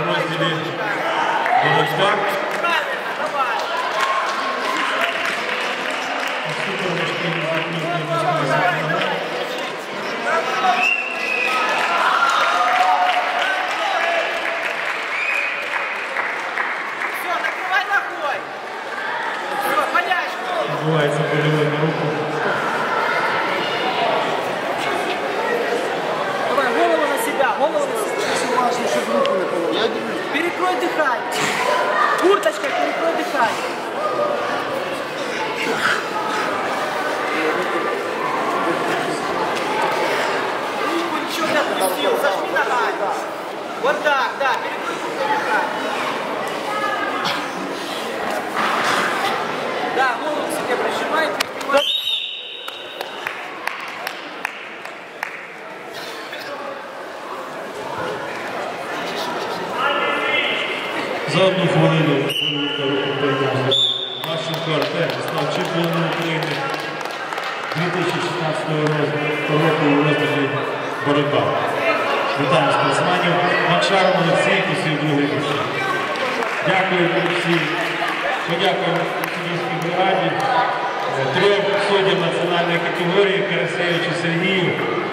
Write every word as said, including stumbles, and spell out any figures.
розділі боротьба. Відбувається подивив на руку. Давай, голову на себя, голову на себя. Важно, чтобы руку не положить. Перекрой дыхание. Курточка, перекрой дыхание. Руку ничего не отпустил, зажми ногами. Вот так, да, перекрой дыхание. Да, голову себе прижимай, перекрывай. За одну хвилину Марченко Артем став чемпіоном України дві тисячі шістнадцятого року у розділі боротьба. Вітаю спортсменів. Макшаров Олексій, посів другий місце. Дякую всім. Подякуємо суддівській бригаді, трьом суддям національної категорії Карасевичу Сергію,